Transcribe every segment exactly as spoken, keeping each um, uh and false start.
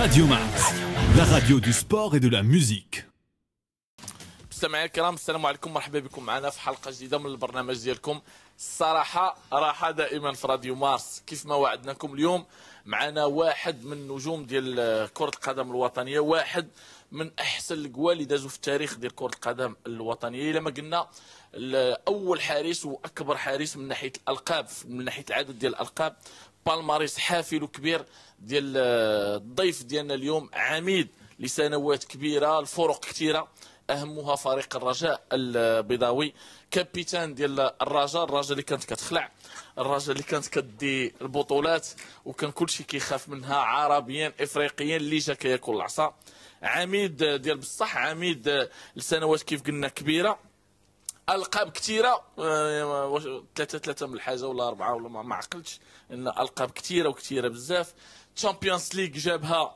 Radio Max, la radio du sport et de la musique. مستمعينا الكرام، السلام عليكم، مرحبا بكم معنا في حلقه جديده من البرنامج ديالكم. الصراحه راحه دائما في راديو مارس. كيف ما وعدناكم اليوم معنا واحد من نجوم ديال كره القدم الوطنيه، واحد من احسن القوى اللي دازوا في التاريخ ديال كره القدم الوطنيه. الا ما قلنا اول حارس واكبر حارس من ناحيه الالقاب، من ناحيه العدد ديال الالقاب، بالماريس حافل وكبير ديال الضيف ديالنا اليوم، عميد لسنوات كبيره، الفرق كثيره، اهمها فريق الرجاء البيضاوي، كابيتان ديال الرجاء، الرجاء اللي كانت كتخلع، الرجاء اللي كانت كدي البطولات وكان كلشي كيخاف منها، عربيا افريقيا اللي جا كياكل العصا، عميد ديال بصح، عميد لسنوات كيف قلنا كبيره، القاب كثيره، ثلاثه ثلاثه من الحاجه ولا اربعه ولا ما عقلتش، ان القاب كثيره وكثيره بزاف. تشامبيونز ليغ جابها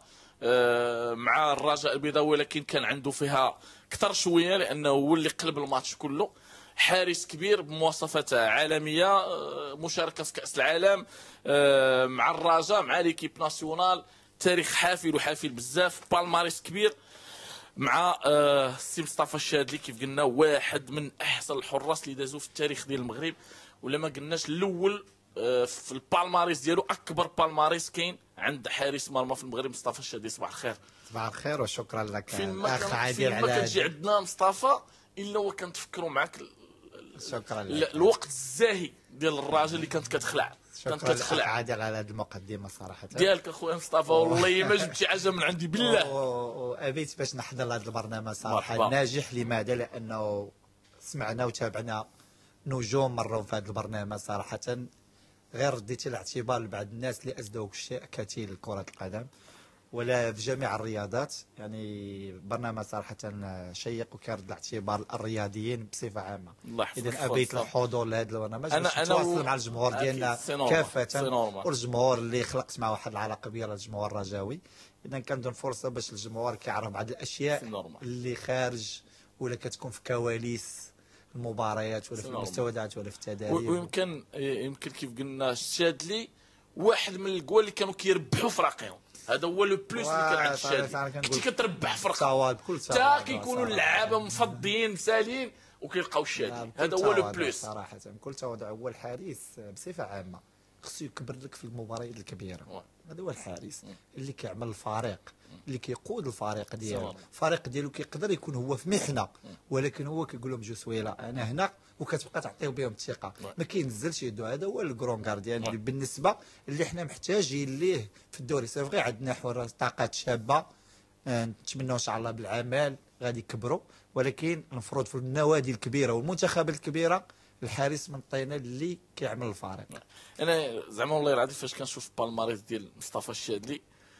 مع الرجاء البيضاوي، ولكن كان عنده فيها كثر شويه لانه هو اللي قلب الماتش كله. حارس كبير بمواصفات عالميه، مشاركه في كاس العالم مع الرجاء، مع ليكيب ناسيونال، تاريخ حافل وحافل بزاف، بالماريس كبير مع السي مصطفى الشادلي. كيف قلنا واحد من احسن الحراس اللي دازوا في التاريخ ديال المغرب، ولا ما قلناش الاول في البالماريس ديالو، اكبر بالماريس كاين عند حارس مرمى في المغرب مصطفى الشادلي. صباح الخير. صباح الخير وشكرا لك اخ عادل. فين ما كتجي عندنا مصطفى الا هو كنتفكروا معك شكرا لك الوقت الزاهي ديال الراجل اللي كانت كتخلع، كانت كتخلع. عادل على هذه المقدمه صراحه ديالك اخويا مصطفى، والله ما جبت شي حاجه من عندي بالله. وابيت باش نحضر هذا البرنامج صراحه مرحبا. ناجح. لماذا؟ لانه سمعنا وتابعنا نجوم مروا في هذا البرنامج صراحه، غير رديتي الاعتبار لبعض الناس اللي اسدوا الشيء كثير لكره القدم ولا في جميع الرياضات. يعني برنامج صراحه شيق وكارد الاعتبار الرياضيين بصفه عامه. اذا ابيت الحضور لهذا البرنامج باش نتواصل مع الجمهور ديالنا كافه، والجمهور اللي خلقت مع واحد العلاقه بيا الجمهور الرجاوي. اذا كندون فرصه باش الجمهور كيعرف بعض الاشياء اللي خارج ولا كتكون في كواليس المباريات ولا في المستودعات ولا في التدريب. ويمكن يمكن كيف قلنا الشادلي واحد من القوى اللي كانوا كيربحوا في راقيهم، هذا هو لو بلوس اللي كان عند الشادلي، كنتي كتربح فرقه حتى كيكونوا اللعابه مفضيين مسالين وكيلقاو الشادلي، هذا هو لو بلوس صراحه. بكل تواضع هو الحارس بصفه عامه خصو يكبر لك في المباريات الكبيره. هذا هو الحارس اللي كيعمل الفريق، اللي كيقود الفريق ديالو. الفريق ديالو كيقدر يكون هو في محنه، ولكن هو كيقول لهم جو سويلا انا هنا، وكتبقى تعطيه بهم الثقه، ما كينزلش يدو. هذا هو الكرون غارديان اللي بالنسبه اللي حنا محتاجين ليه في الدوري. صافي عندنا حراس طاقات شابه، نتمنوا ان شاء الله بالعمل غادي يكبروا، ولكن المفروض في النوادي الكبيره والمنتخبات الكبيره الحارس من الطينه اللي كيعمل الفريق. انا زعما والله العظيم فاش كنشوف بالماريس ديال مصطفى الشادلي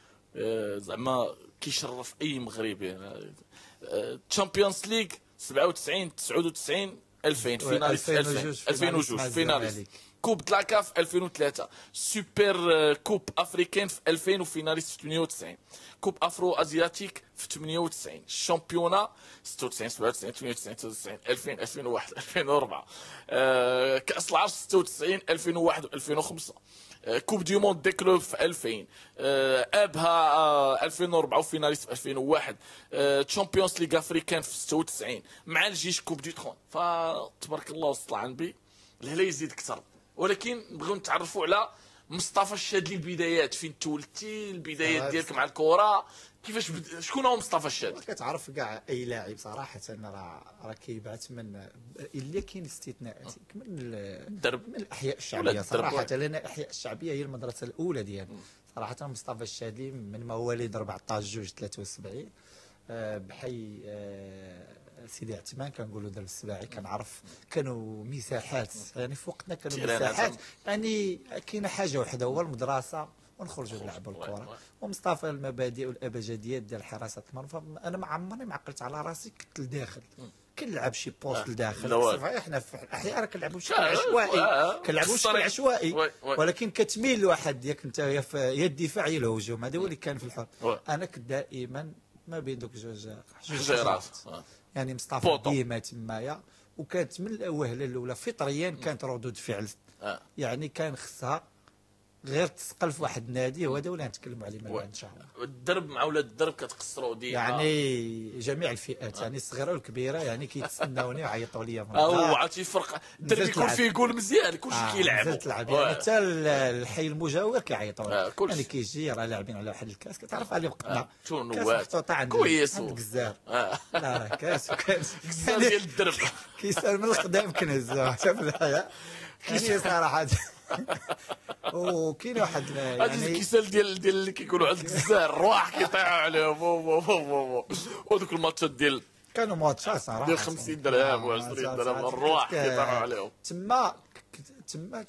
زعما كيشرف اي مغربي. تشامبيونز ليغ سبعة وتسعين تسعة وتسعين ألفين فيناليست، ألفين وجوج فيناليست، كوب دلاكاف ألفين وثلاثة، سوبر كوب افريكان في ألفين وفيناليست في ثمانية وتسعين، كوب افرو ازياتيك في ثمانية وتسعين، الشامبيونا ستة وتسعين سبعة وتسعين ثمانية وتسعين تسعة وتسعين ألفين ألفين وواحد ألفين وأربعة، أه كاس العرش ستة وتسعين ألفين وواحد ألفين وخمسة، كوب دي موند دي كلوب في ألفين، أه ابها أه ألفين وأربعة وفيناليست في ألفين وواحد، أه تشامبيونز ليغ افريكان في ستة وتسعين، مع الجيش كوب دي ترون. فتبارك الله وسط العنبي الهلا يزيد كثر. ولكن نبغيو نتعرفوا على مصطفى الشادلي، البدايات فين تولدتي، البدايات ديالك مع الكره كيفاش بد... شكون هو مصطفى الشادلي؟ كتعرف كاع اي لاعب صراحه راه راه كيبعث من الا كاين استثناءات من الدرب، من الاحياء الشعبيه صراحه، لان الاحياء الشعبيه هي المدرسه الاولى ديالنا صراحه. مصطفى الشادلي من مواليد أربعطاش جوج ثلاثة وسبعين بحي سيدي عثمان، كنقولوا دار السباعي. كنعرف كانوا مساحات، يعني في وقتنا كانوا مساحات، يعني كاينه حاجه وحده هو المدرسه ونخرجوا نلعبوا الكره. ومصطفى المبادئ والابجديات ديال حراسه المرمى، انا ما عمرني ما عقلت على راسي كنت لداخل كنلعب شي بوست لداخل. احنا في الاحياء كنلعبوا بشكل عشوائي، كنلعبوا بشكل عشوائي، ولكن كتميل لواحد ديك انت يا الدفاع يا الهجوم. هذا هو اللي كان في الحر. انا كنت دائما ما بين دوك جوج حجرات، يعني مصطفى ديما تمايا، وكانت من الوهله الاولى فطريا كانت ردود فعل، يعني كان خصها غير تسقل في واحد النادي وهذا ولا نتكلموا عليه من بعد ان شاء الله. الدرب مع ولاد الدرب كتقصروا ديما يعني جميع الفئات، يعني الصغيره والكبيره، يعني كيتسناوني ويعيطوا لي. اه عرفتي الفرق الدرب يكون فيه جول مزيان كلشي آه كيلعبوا. نزلت لعب يعني حتى الحي المجاور كيعيطوا. آه يعني كيجي راه لاعبين على واحد الكاس كتعرف عليه وقتنا تورنوات كاس كويس الجزار. آه. لا كاس وكاس الجزار ديال الدرب كيسال من القدام كنهزوه حتى في الحياه كاين صراحه. وكاين واحد يعني الكيسال ديال ديال اللي كيكونوا عند الجزار الرواح كيطيحوا عليهم ودوك الماتشات ديال كانوا ماتشات صراحه ديال خمسين درهم و عشرين درهم الرواح كيطيحوا عليهم. تما تما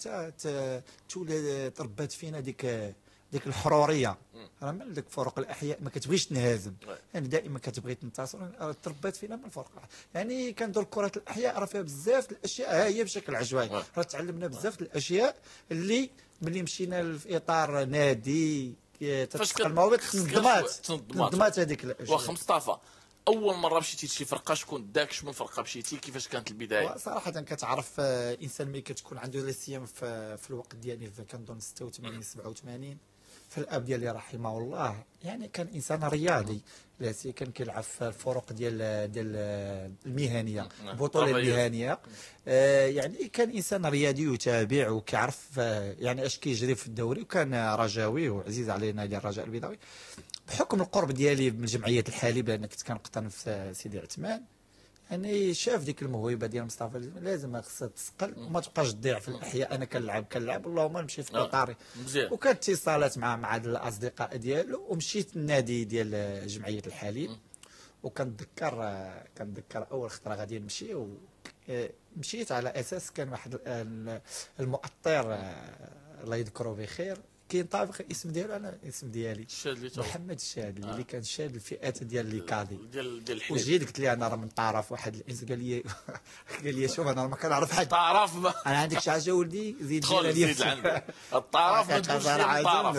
تولي تربات فينا ديك ديك الحروريه. راه من ديك فروق الاحياء ما كتبغيش تنهزم، يعني دائما كتبغي تنتصر. تربات فينا من فروق الأحياء. يعني كندور كره الاحياء راه فيها بزاف الاشياء ها هي بشكل عشوائي. راه تعلمنا بزاف الاشياء اللي ملي مشينا في اطار نادي تتسقى المواضيع تنظمات تنظمات هذيك الاشياء. واخا مصطفى اول مره مشيتي لشي فرقه شكون داك شمن فرقه مشيتي كيفاش كانت البدايه؟ صراحه كتعرف انسان ملي كتكون عنده لا سيما في, في الوقت ديالي كنظن ستة وثمانين سبعة وثمانين فالاب ديالي رحمه الله يعني كان انسان رياضي. لا سي كان كيلعب في الفرق ديال ديال المهنيه البطوله المهنيه. آه يعني كان انسان رياضي وتابع وكيعرف آه يعني اش كيجري في الدوري، وكان رجاوي وعزيز علينا ديال الرجاء البيضاوي. بحكم القرب ديالي من جمعيه الحليب لان كنت كنقطن في سيدي عثمان، يعني شاف ديك الموهبه ديال مصطفى لازم خصها تسقل وما تبقاش تضيع في الاحياء. انا كنلعب كنلعب اللهم نمشي في قطاري. وكانت اتصالات مع مع الاصدقاء ديالو ومشيت النادي ديال جمعيه الحليب. وكنتذكر كنتذكر اول خطره غادي نمشي ومشيت على اساس كان واحد المؤطر الله يذكره بخير كينطابق الاسم ديالو انا الاسم ديالي الشادلي محمد الشادلي. آه. اللي كان شاد الفئات ديال ليكادي ديال ديال الحليب. وجيت قلت لي انا راه من طرف واحد الانس قال لي قال لي شوف انا ما كنعرف حد طرف انا عندك شي حاجه ولدي زيد دخل زيد عندك الطرف ما تقولش الطرف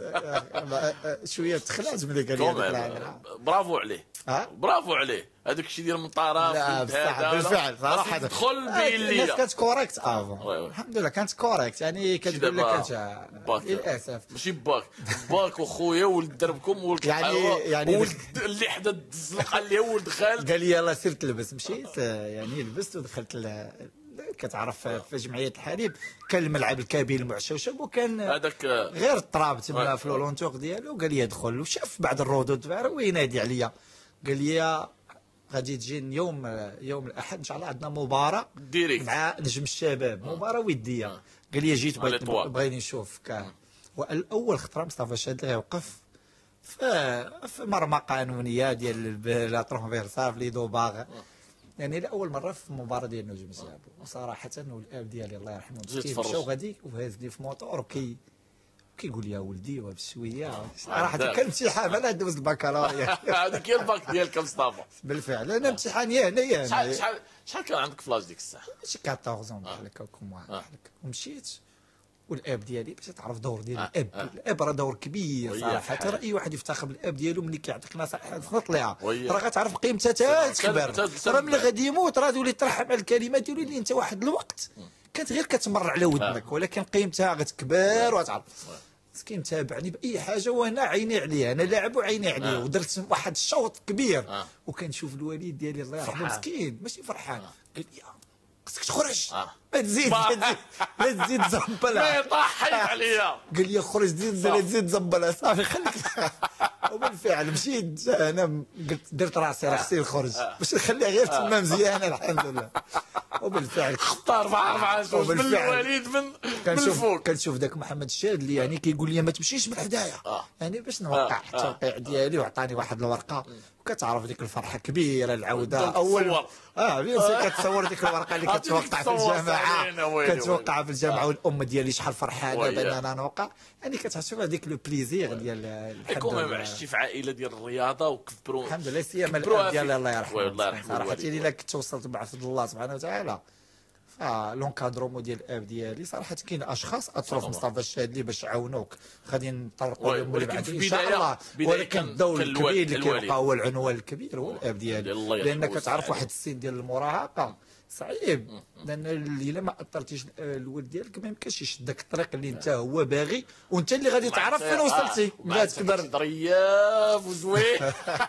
شويه تخلعت ملي قال لي برافو عليه. أه؟ برافو عليه هذاك الشيء ديال من طرف. لا بصح بالفعل صراحه دخل بين لي الناس كانت كوريكت افون الحمد لله كانت كوريكت يعني كتقول لك للاسف ماشي باك باك وخويا ولد دربكم ولد يعني يعني ولد اللي حدا الزنقه اللي هو ولد خالد قال لي يلاه سير تلبس. مشيت يعني لبست ودخلت كتعرف في جمعيه الحليب كان الملعب الكبير المعشوشب وكان هذاك غير التراب تما في لونتور ديالو. قال لي ادخل وشاف بعد الردود وينادي عليا قال لي غادي تجي يوم يوم الاحد ان شاء الله عندنا مباراه ديريكت مع نجم الشباب مباراه وديه. قال لي جيت بغيت بغيني نشوفك. والاول خطره مصطفى شادلي غيوقف في مرمى قانونيه ديال لا ترونفيرسال في لي دوباغ يعني لاول مره في مباراه ديال نجم الشباب. وصراحه والاب ديالي الله يرحمه مشاو غادي وهازني في موطور وكي كيقول لي ولدي وبشويه صراحه كان امتحان انا دوز البكالوريا. هذيك هي الباك ديالك مصطفى. بالفعل انا امتحاني هنايا. شحال شحال شحال كان عندك فلاش ديك الساعه؟ شي أربعطاش بحال هكا بحال هكا. ومشيت والاب ديالي باش تعرف دور ديال الاب. الاب راه دور كبير صراحه. راه اي واحد يفتخر بالاب ديالو ملي كيعطيك نصائح تطلع راه غتعرف قيمتها حتى تكبر. راه ملي غادي يموت راه تولي ترحم على الكلمات ديالو اللي انت واحد الوقت كانت غير كتمر على ودنك ولكن قيمتها غتكبر وتعرف. مسكين تابعني باي حاجه وانا عيني عليه انا لاعب وعيني عليه. آه. ودرت واحد الشوط كبير. آه. وكنشوف الوالد ديالي الله يرحمه مسكين ماشي فرحان. آه. قال لي خصك تخرج. آه. ما تزيد ما تزيد زنبله ما يطحن عليا. قال لي خرج زيد لا تزيد زنبله صافي خليك. وبالفعل مشيت انا قلت درت راسي راه خصني نخرج باش نخليها غير تما مزيانه الحمد لله. وبالفعل خطا أربعة أربعة شوف من الوالد من من الفوق. كنشوف ذاك محمد الشادلي يعني كيقول لي ما تمشيش من حدايا. آه. يعني باش نوقع التوقيع ديالي وعطاني واحد الورقه وكتعرف ديك الفرحه كبيره العوده اول اه بيان كتصور ديك الورقه اللي كتوقع في الجامعه كتوقع في الجامعه والام ديالي شحال فرحانه بان انا نوقع يعني كتحس بهذيك لو بليزير ديال الحمد لله. عشتي في عائله ديال الرياضه وكبروا الحمد لله سيما الاب ديال الله يرحمه صراحه. الا كنت وصلت مع فضل الله سبحانه وتعالى فلونكادرومون ديال الاب ديالي صراحه كاين اشخاص اطرف مصطفى الشادلي باش يعاونوك غادي نطرقوا لهم اللي بعد ان شاء الله. ولكن الدور الكبير اللي كيبقى هو العنوان الكبير هو الاب ديالي لانك تعرف واحد السن ديال المراهقه صعيب، لان الا ما اثرتيش الولد ديالك ما يمكنش يشدك الطريق اللي انت هو باغي، وانت اللي غادي تعرف فين وصلتي. لا تقدر ظرياف وزوين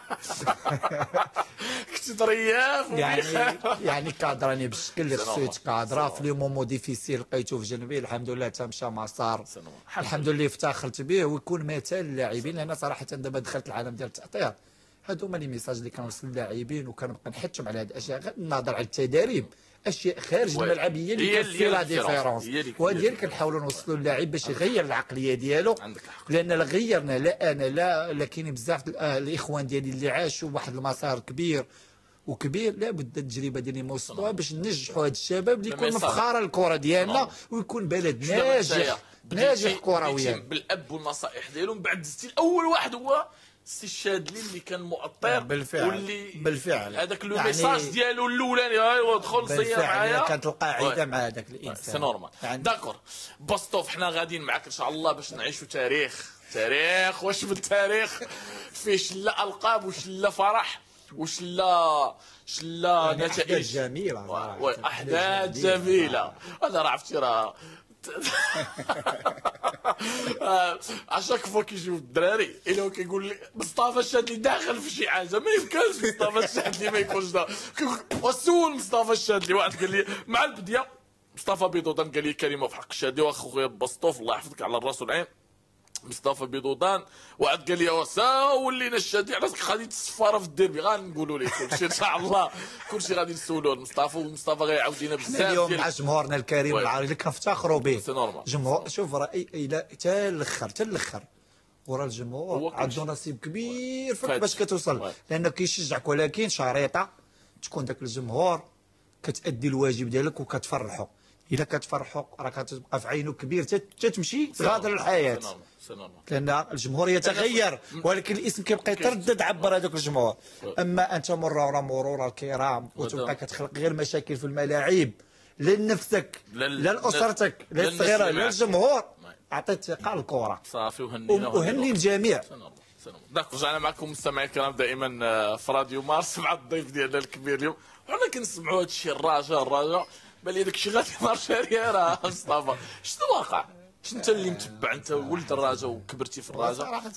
كنت ظرياف يعني يعني كادراني بالشكل اللي خصو يتكادرا في لي مومون ديفيسيل لقيتو في جنبي، الحمد لله حتى مشى مسار الحمد لله افتخرت به، ويكون مثال للاعبين. لان صراحه دابا دخلت العالم ديال التأطير، هادو هما لي ميساج اللي كنوصل للاعبين، وكنبقى نحثهم على هاد الاشياء غير النظر على التدريب، اشياء خارج الملعب هي اللي كتفي لا ديفيرونس، وهذه اللي كنحاولوا نوصلوا للاعب باش يغير العقليه ديالو. لان لا غيرنا لا انا لا لا كاينين بزاف الاخوان ديالي اللي عاشوا واحد المسار كبير وكبير، لابد التجربه ديالي نوصلوها باش ننجحوا هاد الشباب اللي يكون مفخره الكره ديالنا، ويكون بلد ناجح ناجح كرويا بالاب والنصائح ديالو. من بعد دزتي الاول واحد هو السي الشادلي اللي كان مؤطر، بالفعل واللي بالفعل هذاك لو ميساج يعني ديالو الاولاني ايوا دخل صير معايا، كانت القاعده مع هذاك الانسان. سي نورمال يعني. داكور بوستوف، حنا غاديين معاك ان شاء الله باش نعيشوا تاريخ تاريخ واش بالتاريخ فيه شله القاب وشله فرح وشلا شلا نتائج جميله واحداث جميله. انا راه عرفتي راه عشاك فوا كيجيو الدراري الا هو كيقول لي مصطفى الشادلي داخل في شي حاجه، ما يمكنش مصطفى الشادلي ما يكونش داخل. وسول مصطفى الشادلي، واحد قال لي مع البديه مصطفى بيضودان قال لي كلمه في حق الشادلي، واخويا بسطوف الله يحفظك على الراس والعين مصطفى بيضودان، واحد قال لي وسا ولينا الشادي راسك غادي السفاره في الديربي، غنقولوا ليه كلشي ان شاء الله، كلشي غادي نسولوه مصطفى، ومصطفى غيعاود لينا بزاف اليوم مع جمهورنا الكريم العربي اللي كنفتخروا به. جمهور شوف راه الى حتى الاخر حتى الاخر وراه الجمهور عنده نصيب كبير فيك باش كتوصل، لانه كيشجعك، ولكن شريطه تكون داك الجمهور كتأدي الواجب ديالك وكتفرحوا. الا كتفرحوا راه كتبقى في عينه كبير تتمشي تغادر الحياه، لان الجمهور يتغير ولكن الاسم كيبقى يتردد عبر هذاك الجمهور. اما انت مرور مرور الكرام وتبقى كتخلق غير مشاكل في الملاعب لا لنفسك لا لاسرتك لا الصغيره لا الجمهور، عطيت ثقه للكره صافي. وهنينا وهني الجميع. داك رجعنا معكم مستمعي الكرام دائما في راديو مارس مع الضيف ديالنا الكبير اليوم، وحنا كنسمعوا هذا الشيء الرجاء الرجاء بان لي داك الشيء غادي مارشي راه مصطفى. شنو واقع؟ شنو انت اللي متبع، انت ولد الرجاء وكبرتي في الرجاء؟ صراحه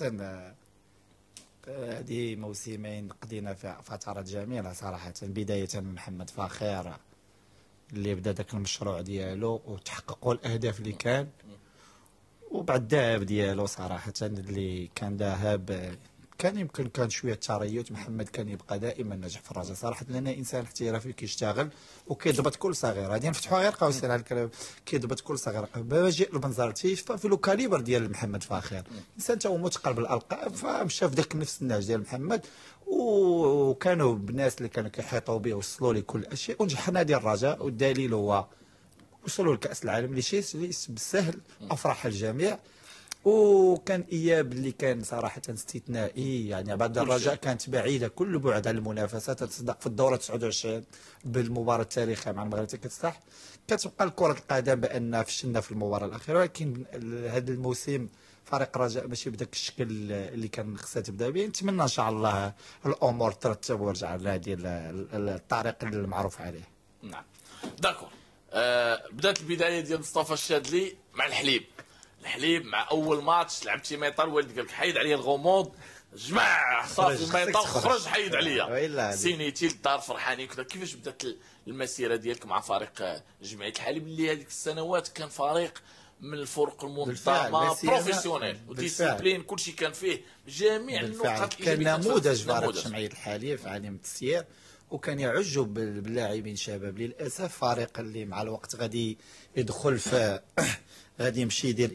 هذه موسمين قضينا فيها فترات جميله صراحه، بدايه من محمد فاخر اللي بدا ذاك المشروع ديالو وتحققوا الاهداف اللي كان، وبعد الذهاب ديالو صراحه اللي كان ذهاب كان يمكن كان شويه تريث. محمد كان يبقى دائما ناجح في الرجاء صراحه، لانه انسان احترافي كيشتغل وكيضبط كل صغيره. غادي نفتحوا غير قوسين على الكلام، كيضبط كل صغيره. باجي بنظرتي في لو كاليبر ديال محمد فاخر، انسان تا هو متقل بالالقاب، فمشى في ذاك نفس النهج ديال محمد، وكانوا بالناس اللي كانوا كيحيطوا به وصلوا لي كل الاشياء، ونجح نادي الرجاء. والدليل هو وصلوا لكاس العالم اللي شيء بالسهل افرح الجميع. وكان اياب اللي كان صراحه استثنائي، يعني بعد الرجاء كانت بعيده كل بعد عن المنافسات، تصدق في الدوره تسعة وعشرين بالمباراه التاريخيه مع المغرب كتفتح، كتبقى كره القدم بان فشلنا في المباراه الاخيره. ولكن هذا الموسم فريق الرجاء ماشي بداك الشكل اللي كان خصها تبدا به. نتمنى ان شاء الله الامور ترتب ويرجع لهذه الطريق المعروف عليه. نعم داكور. آه بدات البدايه ديال مصطفى الشادلي مع الحليب. الحليب مع اول ماتش لعبتي ميطال، والدي قال لك حيد عليا الغموض، جماعه صافي ميطال خرج حيد عليا، سينيتي للدار فرحانين كذا. كيفاش بدات المسيره ديالك مع فريق جمعيه الحليب اللي هذيك السنوات كان فريق من الفرق المنظمه بروفيسيونيل وديسيبلين كلشي كان فيه جميع النقاط كان نموذج فريق جمعيه الحليب في عالم التسيير، وكان يعج باللاعبين شباب. للاسف فريق اللي مع الوقت غادي يدخل في غادي يمشي يدير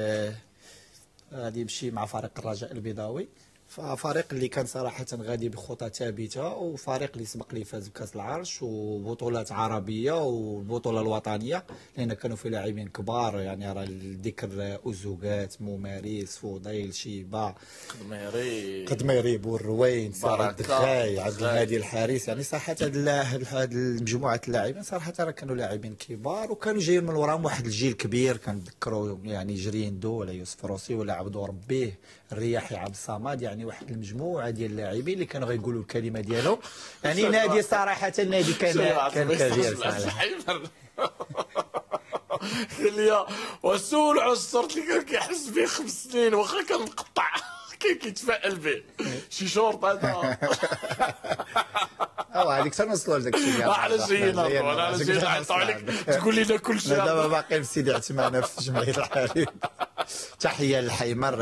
غادي يمشي مع فريق الرجاء البيضاوي، ففريق اللي كان صراحه غادي بخطى ثابته، وفريق اللي سبق لي فاز بكاس العرش وبطولات عربيه والبطوله الوطنيه، لان كانوا في لاعبين كبار. يعني راه الذكر اوزوغات، مماريس، فضيل، شيبه، قدميري قدميري بوروين، سعيد الدخاي، عبد الهادي الحارس. يعني صراحه هاد المجموعه اللاعبين صراحه راه كانوا لاعبين كبار، وكانوا جايين من وراهم واحد الجيل كبير. كنذكروا يعني جريندو ولا يوسف روسي ولا عبدو ربيه، الرياحي، عبد الصمد. يعني يعني واحد المجموعه ديال اللاعبين اللي كانوا غيقولوا الكلمه ديالهم. يعني نادي صراحه النادي كان كان كبير صراحه. قال لي وسول على الشرط اللي كان كيحس به خمس سنين واخا كان مقطع كان كيتفائل به شي شورط هذا. اه هذيك تنوصلوا لذاك الشيء. على جينا على جينا نعطوا عليك تقول لنا كل شيء. دابا باقي في سيدي عثمان في جمعيه الحريم. تحيه للحيمر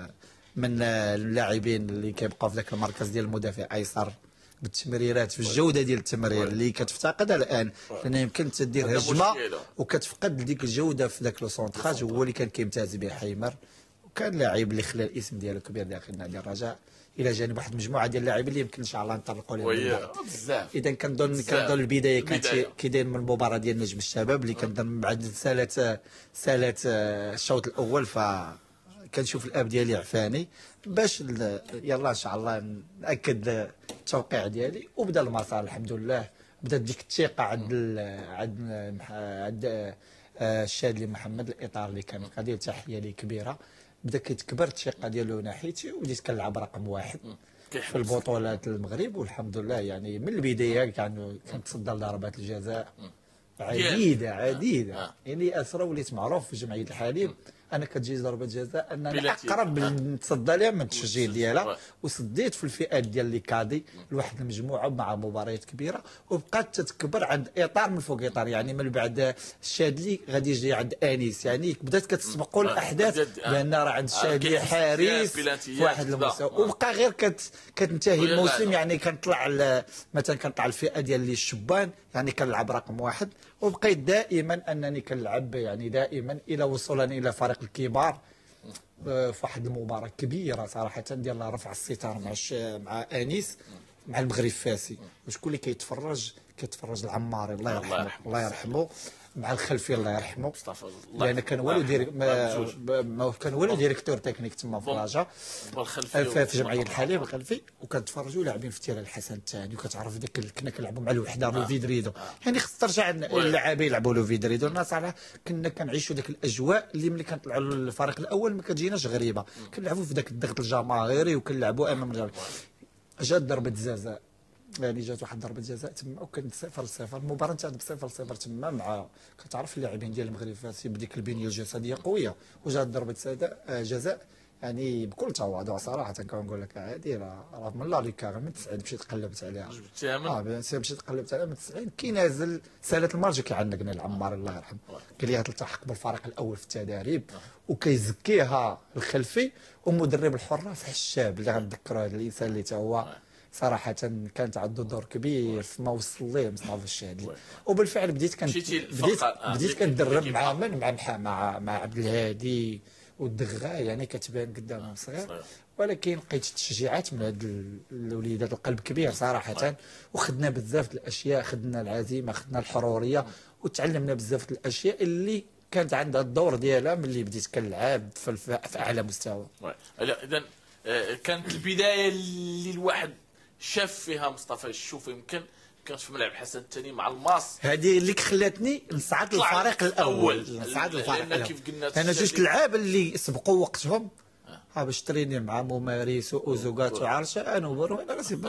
من اللاعبين اللي كيبقاو في ذاك المركز ديال المدافع ايسر بالتمريرات في الجوده ديال التمرير اللي كتفتقدها الان، لان يمكن تدير هجمه وكتفقد ديك الجوده في ذاك لو سونطراج. هو اللي كان كيمتاز به حيمر، وكان لاعب اللي خلى الاسم ديالو كبير داخل نادي الرجاء، الى جانب واحد المجموعه ديال اللاعبين اللي يمكن ان شاء الله نطرقوا لهم بزاف. اذا كنظن كنظن البدايه كانت كيداير من المباراه ديال نجم الشباب اللي كنظن من بعد سالات سالات الشوط الاول، ف كنشوف الاب ديالي عفاني باش يلا ان شاء الله ناكد التوقيع ديالي وبدا المسار الحمد لله. بدات ديك الثقه عند عند عند الشادلي محمد الاطار اللي كان قضيه تحيه ليه كبيره. بدا كيتكبر الثقه ديالو ناحيتي وبديت كنلعب رقم واحد في البطولات المغرب، والحمد لله يعني من البدايه كان كنتصدى لضربات الجزاء عديده عديده يعني اسرى وليت معروف في جمعيه الحليب. انا كتجي ضربه جزاء انني اقرب نتصدى لها من التشجيع ديالها، وصديت في الفئات ديال لي كادي لواحد المجموعه مع مباريات كبيره، وبقات تتكبر عند اطار من فوق اطار. يعني من بعد الشادلي غادي يجي عند انيس، يعني بدات كتسبقوا الاحداث لان راه عند الشادلي حارس في واحد المستوى، وبقى غير كت كتنتهي الموسم. يعني كنطلع مثلا كنطلع الفئه ديال لي الشبان، يعني كنلعب رقم واحد، وبقيت دائما انني كنلعب يعني دائما الى وصولنا الى فريق الكبار في واحد المباراه كبيره صراحه ديال رفع الستار مع مع انيس مع المغرب فاسي. وشكون اللي كيتفرج كيتفرج العماري الله يرحمه الله يرحمه مع الخلفي الله يرحمه مصطفى، لان كان والو دير ما كان والو ديريكتور تكنيك تما في الرجاء في جمعيه الحليب الخلفي، وكنتفرجوا لاعبين في تيران الحسن الثاني، وكتعرف ديك كنا كنلعبوا مع الوحده لو فيدريدو. يعني خص ترجع اللاعبين يلعبوا لو فيدريدو. الناس على كنا كنعيشوا ديك الاجواء اللي ملي كنطلعوا للفريق الاول ما كتجيناش غريبه، كنلعبوا في ذاك الضغط الجماهيري وكنلعبوا امام الجمهور. جات ضربه جزاء، يعني جات واحد ضربه جزاء تما وكانت صفر صفر، المباراه انتهت بصفر صفر تما. مع كتعرف اللاعبين ديال المغرب فاسي بديك البنيه الجسديه قويه، وجات ضربه جزاء يعني بكل تواضع صراحه كنقول لك عادي. راه من لا ليكا من تسعين مشيت قلبت عليها اه مشيت قلبت عليها من تسعين كي نازل سالت المرجع كيعنقنا العمار الله يرحمه، قال لي تلتحق بالفريق الاول في التدريب وكيزكيها الخلفي، ومدرب الحراس حشاب اللي غنذكروا هذا الانسان اللي تا هو صراحه كانت عنده دور كبير فيما وصل ليه مصطفى الشادلي. وبالفعل بديت كنت بديت بديت كندرب مع من مع مع مع عبد الهادي والدغاء، يعني كتبان قدامهم صغير، ولكن لقيت تشجيعات من هاد الوليدات القلب كبير صراحه. وخدنا بزاف الاشياء، خدنا العزيمه خدنا الحروريه، وتعلمنا بزاف الاشياء اللي كانت عندها الدور ديالها ملي بديت كنلعب في, في اعلى مستوى. اذا كانت البدايه اللي الواحد شاف فيها مصطفى الشوف يمكن كانت في ملعب حسن الثاني مع الماس، هذه اللي خلاتني نصعد للفريق الاول. نصعد للفريق الاول انا جوج لعاب اللي سبقوا وقتهم ها باش تريني مع ممارس واوزوغات وعرشه انا وبرو انا راسي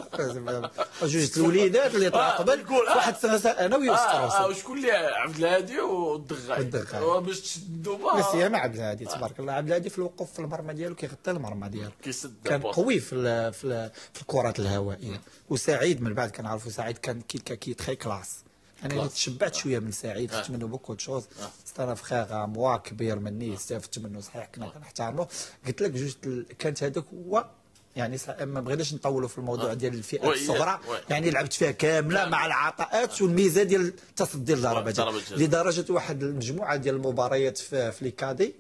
جوج الوليدات اللي طلعوا قبل واحد السنه انا ويوسف. اه وشكون اللي عبد الهادي والدغاي باش تشدوا بس يا مع عبد الهادي تبارك الله. عبد الهادي في الوقوف في المرمى ديالو كيغطي المرمى ديالو، كان قوي في في في الكرات الهوائيه. وسعيد من بعد كنعرفوا سعيد كان كي كي تخي كلاس. انا تشبعت شويه من سعيد، خدت منه بوكو تشوز. انا فخيغ موا كبير مني استفدت منه صحيح كنا كنحترمه. قلت لك جوج كانت هذاك هو يعني ما بغيناش نطولوا في الموضوع ديال الفئات الصغرى، يعني لعبت فيها كامله مع العطاءات والميزه ديال تصدي الضربات لدرجه واحد المجموعه ديال المباريات في, في ليكادي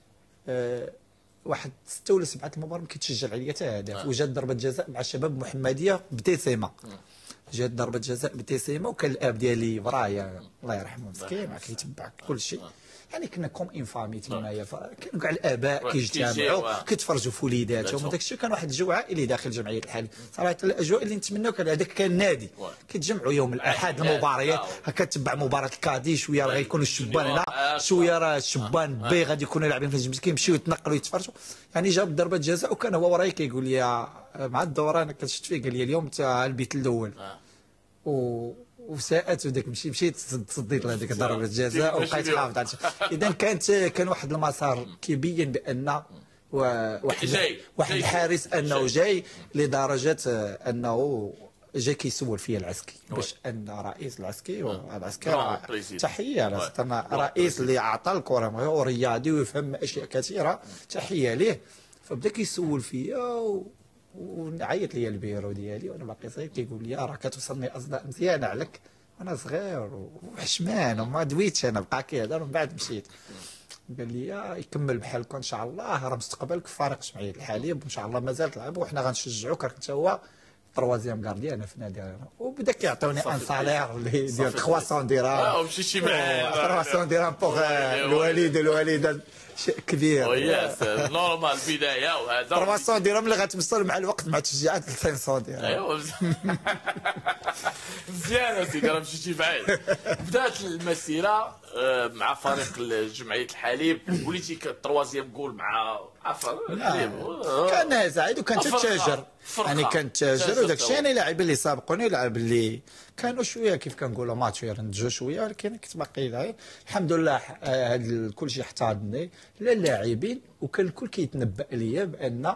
أه واحد ستة ولا سبعه المباريات ما كيتسجل عليا حتى هدف. وجات ضربه جزاء مع شباب محمديه بتيسيمه، جات ضربه جزاء بتيسيمه، وكان الاب ديالي برايا الله يرحمه مسكين ما كيتبع كل شيء. يعني كنا كوم ان فامي تمايا، كانوا كاع الاباء كيجتمعوا كيتفرجوا في وليداتهم وداك الشيء، كان واحد الجو عائلي داخل جمعيه الحالي. صراحه الاجواء اللي نتمناو كان هذاك كان نادي كيتجمعوا يوم الاحد المباريات، هكا تتبع مباراه الكادي شويه راه غيكونوا الشبان هنا شويه، راه الشبان بي غادي يكونوا لاعبين في الجمعيه كيمشيو يتنقلوا يتفرجوا. يعني جاب ضربه جزاء وكان هو وراي كيقول لي مع الدوران انا كنت شفت فيه، قال لي اليوم تاع البيت الاول و وساءت وداك مشي مشيت تصديت لهذيك ضربه الجزاء وبقيت حافظ على اذا كانت كان واحد المسار كيبين بان واحد واحد الحارس انه جاي لدرجه انه جاي كيسول فيا العسكري باش ان رئيس العسكري والعسكري تحيه على رئيس اللي عطى الكره ورياضي ويفهم اشياء كثيره، تحيه ليه. فبدا كيسول فيا ونعيط لي البيرو ديالي وانا باقي صغير، كيقول لي راه كتوصلني اصداء مزيانه عليك وانا صغير وحشمان وما دويتش، انا بقى كيهضر ومن بعد مشيت. قال لي يكمل بحالكم ان شاء الله، راه مستقبلك في فريق جمعيه الحليب وان شاء الله مازال تلعب وحنا غنشجعوك، راك انت هو تروازيام كارديان في نادي. وبدا كيعطيوني ان سالير اللي ديال ثلاثمية درهم اه ومشي شي معاه ثلاثمية درهم بوغ الوالد والوالده، شيء كبير وياس نورمال بدايه. وهذا ثلاثمية درهم اللي غتمثل مع الوقت مع التشجيعات خمسمية درهم. ايوا مزيان سيدي، راه مشيتي بعيد. بدات المسيره مع فريق جمعيه الحليب، وليتي كتروازيام جول مع عفر الحليب. كان سعيد وكان تتاجر، يعني كان تاجر وداك الشيء. يعني لاعبين اللي سابقوني لاعب اللي كانوا شويه كيف كنقولوا ماتش يرنجوا شويه، ولكن كنت باقي لاعب الحمد لله. هذا كل شيء احتضني للاعبين، وكان الكل كيتنبأ ليا بان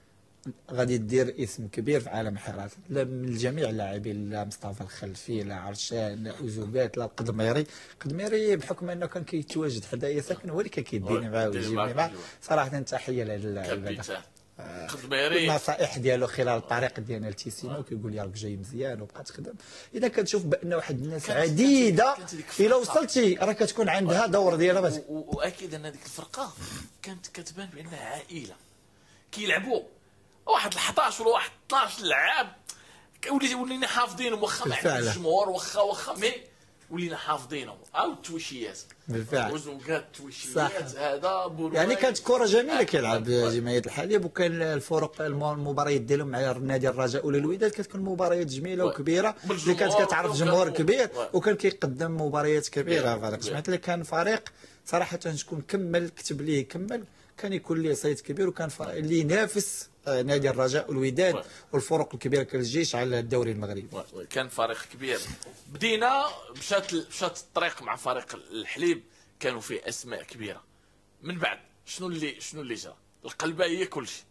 غادي دير اسم كبير في عالم الحراسه، لا من جميع اللاعبين، لا مصطفى الخلفي لا عرشان لا اوزوبات لا القدميري. القدميري بحكم انه كان كيتواجد حدايا ساكن هو اللي كان كيديني معاه ويجيبني معاه. صراحه تحيه لهذا اللاعب هذا. القدميري النصائح ديالو خلال الطريق ديالنا لتيسينو كيقول لي راك جاي مزيان وبقى تخدم. اذا كتشوف بان واحد الناس عديده الا وصلتي راه كتكون عندها دور ديالها بس. واكيد ان هذيك الفرقه كانت كتبان بانها عائله كيلعبوا واحد الحطاش ولا واحد اثناش لعاب، ولينا حافظينهم واخا ما عندناش الجمهور، واخا واخا مي ولينا حافظينهم. او التويشيات بالفعل وزنقات التويشيات هذا يعني كانت كره جميله كيلعب جمعيه الحليب. وكان الفرق المباريات ديالهم مع نادي الرجاء ولا الوداد كتكون مباريات جميله وكبيره اللي كانت كتعرف جمهور كبير وكان كيقدم مباريات كبيره. فريق جمعيه اللي كان فريق صراحه شكون كمل كتب ليه كمل كان يكون ليه صيت كبير، وكان اللي ينافس نادي الرجاء والوداد والفرق الكبيره كالجيش على الدوري المغربي. كان فريق كبير. بدينا مشات مشات الطريق مع فريق الحليب، كانوا فيه اسماء كبيره. من بعد شنو اللي شنو اللي جرى؟ القلبه هي كل شيء.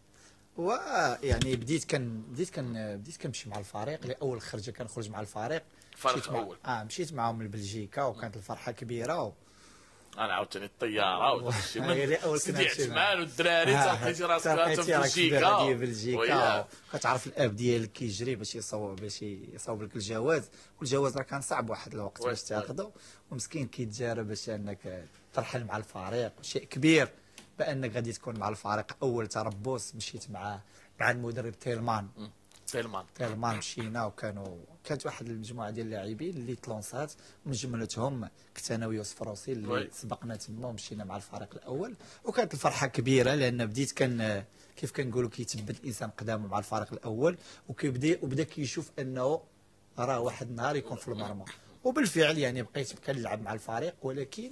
ويعني بديت كان بديت كان بديت كنمشي مع الفريق لاول خرجه كنخرج مع الفريق. فريق اول مع... اه مشيت معاهم لبلجيكا وكانت الفرحه كبيره. و... انا عاوتاني الطياره وداكشي من سيدي عثمان والدراري تلقيتي راسك في بلجيكا بلجيكا كتعرف الاب ديالك كيجري باش يصوب باش يصوب لك الجواز، والجواز راه كان صعب واحد الوقت باش تاخذه، ومسكين كيتجارى باش انك ترحل مع الفريق. شيء كبير بانك غادي تكون مع الفريق. اول تربص مشيت مع مع المدرب تيلمان تيلمان تيلمان مشينا وكانوا كانت واحد المجموعه ديال اللاعبين اللي تلونسات من جملتهم كنت انا ويوسف روسي اللي سبقنا تما ومشينا مع الفريق الاول. وكانت الفرحه كبيره لان بديت كان كيف كنقولوا كيتبت الانسان قدامه مع الفريق الاول وكيبدا وبدا كيشوف انه راه واحد النهار يكون في المرمى. وبالفعل يعني بقيت كنلعب مع الفريق، ولكن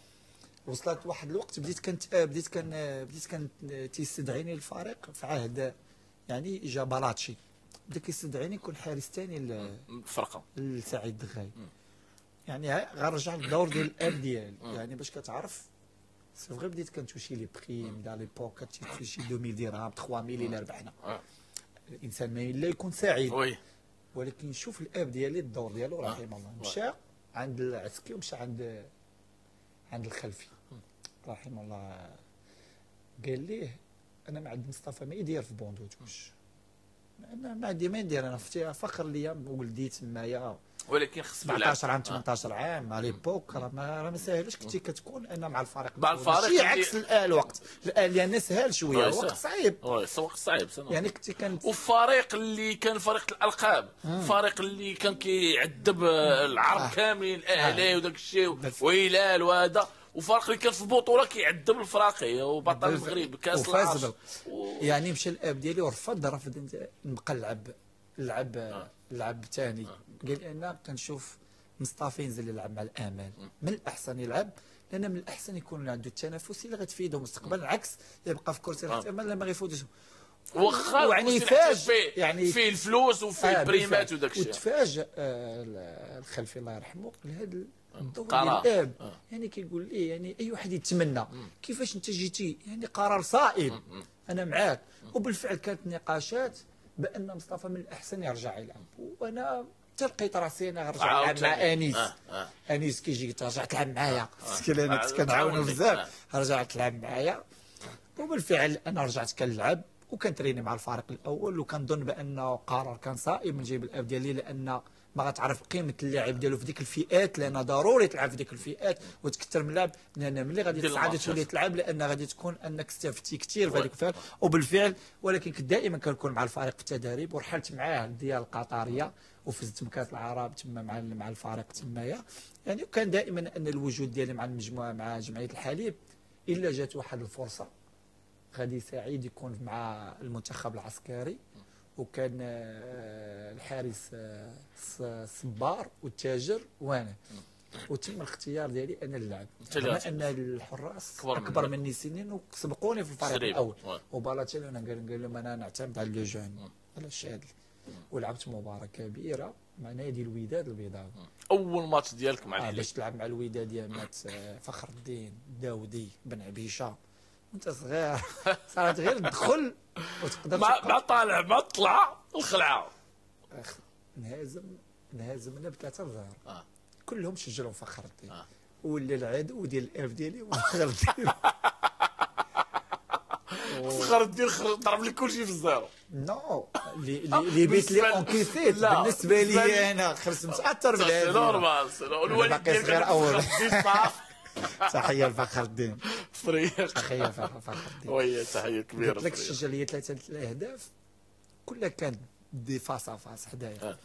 وصلت واحد الوقت بديت كنت بديت كان بديت كان تيستدعيني الفريق في عهد يعني جابالاتشي، بدا كيستدعيني نكون حارس ثاني الفرقه لسعيد دغاي. يعني غنرجع للدور ديال الاب ديالي يعني باش كتعرف سي فغي بديت كنتوشي لي بريم دا ليبوك كتمشي ألفين درهم ثلاثمية الا ربحنا. الانسان ما الا يكون سعيد وي. ولكن شوف الاب ديالي الدور ديالو رحمه الله مشى عند العسكري ومشى عند عند الخلفي رحمه الله. قال ليه انا ما عند مصطفى ما يدير في بوندوتوش، انا ما عندي ما ندير، انا فخر ليا ولدي تمايا، ولكن خص سبعطاش عام ثمنطاش عام على ليبوك راه ما ما ساهلش كنتي كتكون انا مع الفريق مع الفريق شي عكس الان الوقت الان لان سهل شويه وقت صعيب. وي وقت صعيب يعني كنتي كانت وفريق اللي كان فريق الالقاب فريق اللي كان كيعذب العرب آه. كاملين الاهلي وداك الشيء وهلال وهذا وفرق اللي كان في البطوله كيعذب الفراقي وبطل المغرب كاس العرش و... يعني مشى الاب ديالي ورفض رفض نبقى نلعب نلعب آه. نلعب ثاني آه. قال لي انا كنشوف مصطفى ينزل يلعب مع الامال من الاحسن يلعب لان من الاحسن يكون عنده التنافسي اللي غتفيدو مستقبلا العكس يبقى في كرسي الاحتمال لما غيفوتش واخا يعني فاج يعني فيه الفلوس وفيه آه البريمات وداك الشيء وتفاجئ آه الخلفي الله يرحمه لهذا الدور ديال قرار. الاب آه. يعني كيقول لي يعني اي واحد يتمنى كيفاش انت جيتي يعني قرار صائب انا معاك وبالفعل كانت نقاشات بان مصطفى من الاحسن يرجع يلعب وانا تلقيت راسي انا غنرجع نلعب مع انيس آه. آه. انيس كيجي ترجع تلعب معايا مسكين آه. انا كنت كنعاونو بزاف رجع تلعب معايا وبالفعل انا رجعت كنلعب وكنتريني مع الفريق الاول وكنظن بانه قرار كان صائب من جيب الاب ديالي لان ما غتعرف قيمه اللاعب ديالو في ديك الفئات لان ضروري تلعب في ديك الفئات وتكثر من اللعب لان ملي غادي تصعد تولي تلعب لان غادي تكون انك استفدتي كثير في هذيك الفئات وبالفعل ولكن كنت دائما كنكون مع الفريق في التدريب ورحلت معاه ديال القطريه وفزت بكاس العرب تما مع مع الفريق تمايا يعني وكان دائما ان الوجود ديالي مع المجموعه مع جمعيه الحليب الا جات واحد الفرصه غادي سعيد يكون مع المنتخب العسكري وكان الحارس صبار والتاجر وانا وتم الاختيار ديالي انا اللعب بما ان الحراس اكبر مني سنين وسبقوني في الفريق الاول وبالاتشيلي انا قال لهم انا نعتمد على لو جون على الشهاده ولعبت مباراه كبيره مع نادي الوداد البيضاوي اول ماتش ديالك مع الحليب باش تلعب مع الوداد يا مات فخر الدين داودي بن عبيشه وانت صغير صارت غير تدخل وتقدر مع طالع مع طلع الخلعه نهازم نهازمنا بثلاثه زهر آه. كلهم شجروا فخر الدين آه. ولا العدو ديال الاف ديالي وفخر الدين فخر الدين ضرب لي كلشي في الزيرو نو لي بيت لي اونكيسيت بالنسبه لي انا خرجت متاثر بالهذا نورمال الوالد ديالك غير اول تحيه لفخر الدين فريق تحيه لفخر الدين وي تحيه كبيره قلت لك الشجره اللي ثلاثه الاهداف كلها كانت دي فاس ا فاس حدايا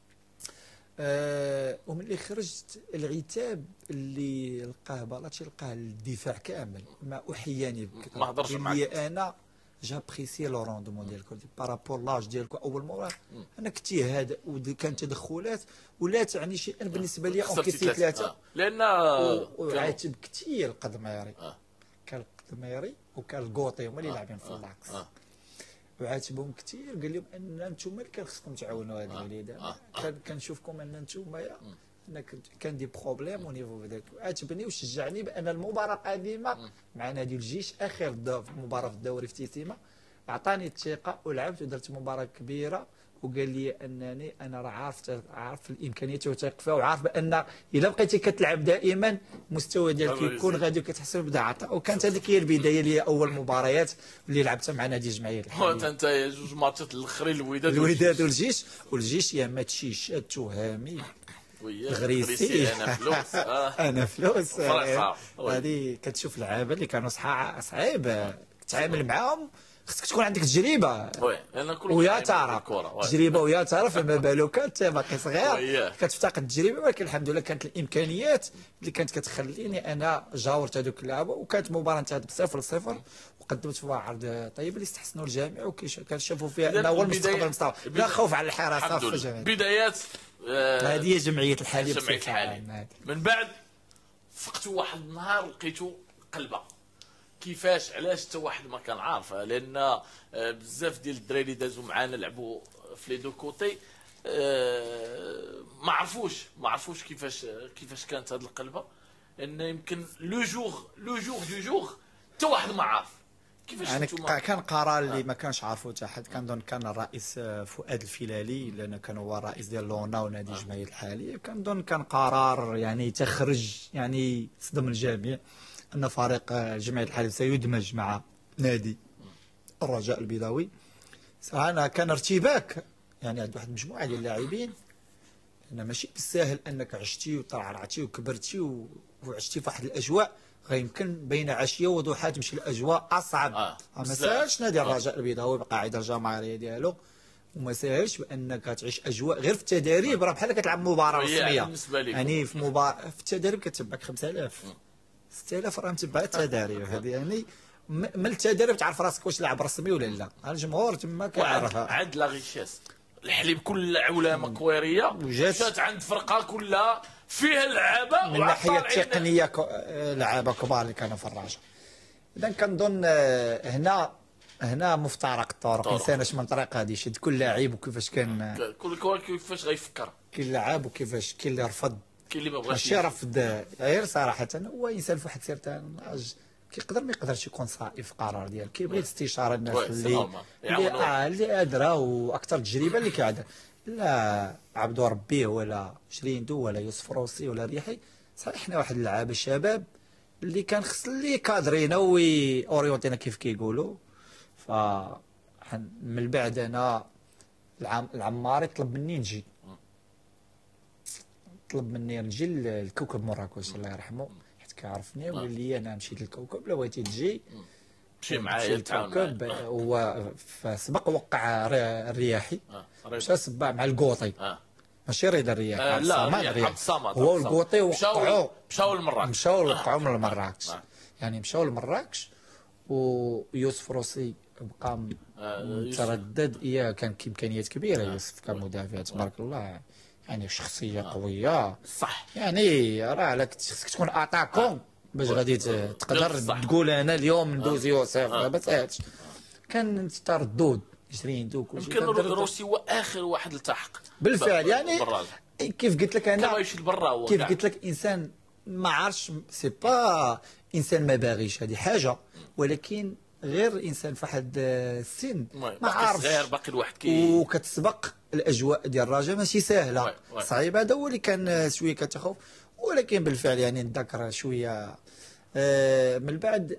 آه وملي خرجت العتاب اللي لقاه بلاطشي لقاه الدفاع كامل ما احياني بك ما هضرش معاك انا جابريسي لو روندمون ديالكم بارابور لاج ديالكم اول مره انا اجتهاد وكانت تدخلات ولا تعني شيئا بالنسبه لي اونكيسي ثلاثه آه. لان وعاتب كثير القدميري آه. كان القدميري وكان الكوطي هما اللي آه. لاعبين في آه. اللاكس آه. وعاتبهم كثير قال لهم ان انتم اللي كان خصكم تعاونوا هذه الوليده آه. آه. كنشوفكم ان انتم انا كان دي بروبليم او نيفو ذاك عاتبني وشجعني بان المباراه القادمه مع نادي الجيش اخر مباراه في الدوري في تيتيما اعطاني الثقه ولعبت ودرت مباراه كبيره وقال لي انني انا راه عارف عارف الامكانيات وثائق فيها وعارف بان الا بقيتي كتلعب دائما المستوى ديالك يكون غادي وكتحسن بدا عطاء وكانت هذيك هي البدايه لي اول مباريات اللي لعبتها مع نادي الجمعيه الحاليه. انت جوج ماتشات الاخرين الوداد الوداد والجيش والجيش يا ماتشي تهامي غريسي انا فلوس انا فلوس هذه كتشوف اللعابه اللي كانوا صعيب تتعامل معاهم خصك تكون عندك تجربه وي ويا ترى تجربه ويا ترى فما بالك انت باقي صغير كتفتقد التجربه ولكن الحمد لله كانت الامكانيات اللي كانت كتخليني انا جاورت هذوك اللعبه وكانت مباراه انتهت بصفر صفر وقدمت فيها عرض طيب اللي استحسنوا الجامع وكنشوفوا فيها انه هو المستقبل مصطفى لا خوف على الحراسه في الجامع بدايات هذه هي جمعيه الحليب جمعيه الحليب من بعد فقتوا واحد النهار لقيتوا قلبه كيفاش علاش حتى واحد ما كان عارفها لان بزاف ديال الدراري دازوا معانا لعبوا في لي دو كوتي ما عرفوش ما عرفوش كيفاش كيفاش كانت هذه القلبه ان يمكن لو جور لو جور دو جور حتى واحد ما عارف كيفاش يعني كان قرار اللي ما كانش عارفه حتى حد كنظن كان الرئيس فؤاد الفيلالي لان كان هو الرئيس ديال لونا ونادي الجمعيه الحاليه كنظن كان قرار يعني تخرج يعني صدم الجميع ان فريق الجمعيه الحاليه سيدمج مع نادي الرجاء البيضاوي صراحه كان ارتباك يعني عند واحد المجموعه ديال اللاعبين انا ماشي بالساهل انك عشتي وطلعتي وكبرتي وعشتي في واحد الاجواء غيمكن بين عشيه وضحى تمشي الاجواء اصعب آه. ما ساهلش نادي الرجاء البيضاوي بالقاعده الجماهيريه ديالو وما ساهلش بانك تعيش اجواء غير في التدريب راه بحال كتلعب مباراه رسميه بالنسبه لي يعني في مباراه في التدريب كتبعك خمسة آلاف ستة آلاف راه متبع التداريب هذه، يعني من التداريب تعرف راسك واش لاعب رسمي ولا لا. الجمهور تما كيعرفها. عند لا غيشاس الحليب كل عولمه كويريه جات عند فرقه كلها فيها اللعابه من الناحيه التقنيه لعابه كبار اللي كانوا في الرجاء. اذا كنظن هنا هنا مفترق الطرق، الانسان اش من طريقه غادي يشد كل لاعب وكيفاش كان كل كل كيفاش غيفكر كاين لاعب وكيفاش كاين اللي رفض كاين اللي ما بغاش ماشي رفض غير صراحه هو انسان في واحد سيرتان كيقدر ما يقدرش يكون صائب في قرار ديالو كيبغي استشاره الناس اللي اللي اه اللي ادرى واكثر تجربه اللي كيعدها. لا عبدو ربيه ولا شريندو ولا يوسف روسي ولا ريحي صحيح حنا واحد اللعابه الشباب اللي كان خص اللي كادرينا وي اورينتينا كيف كيقولوا. ف من بعد انا العم العماري طلب مني نجي طلب مني نجي لكوكب مراكش الله يرحمه حيت كيعرفني وقال لي انا مشيت للكوكب لو بغيتي تجي مشي معايا الكوكب. هو فسبق وقع الرياحي مشى سبع مع القوطي ماشي رضا الرياحي آه لا الرياحي هو القوطي وقعوا مشاو لمراكش مشاو وقعوا من مراكش يعني مشاو لمراكش. ويوسف روسي بقى متردد إياه كان كإمكانيات كبيرة يوسف كمدافع تبارك الله يعني شخصية قوية صح يعني راه خصك تكون اتاكون باش غادي تقدر تقول انا اليوم ندوز يوسف ما ساهلش. كان تردد عشرين دوك يمكن روسي هو اخر واحد التحق بالفعل يعني كيف قلت لك انا كيف قلت لك انسان ما عرفش سي با انسان ما باغيش هذه حاجه ولكن غير انسان في واحد السن ما عارفش غير باقي الواحد كي وكتسبق الاجواء ديال الرجاء ماشي سهله صعيب. هذا هو اللي كان شويه كتخوف ولكن بالفعل يعني نتذكر شويه آه من بعد